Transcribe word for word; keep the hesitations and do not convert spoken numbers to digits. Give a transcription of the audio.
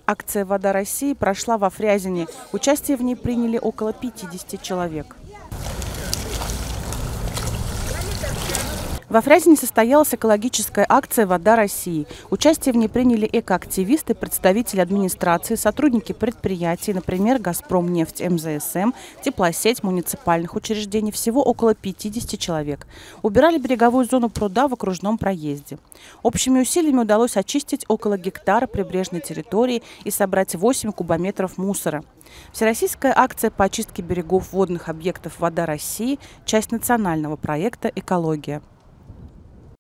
Акция «Вода России» прошла во Фрязине. Участие в ней приняли около пятидесяти человек. Во Фрязине состоялась экологическая акция «Вода России». Участие в ней приняли экоактивисты, представители администрации, сотрудники предприятий, например, «Газпромнефть», эм зэ эс эм, теплосеть, муниципальных учреждений, всего около пятидесяти человек. Убирали береговую зону пруда в окружном проезде. Общими усилиями удалось очистить около гектара прибрежной территории и собрать восемь кубометров мусора. Всероссийская акция по очистке берегов водных объектов «Вода России» – часть национального проекта «Экология».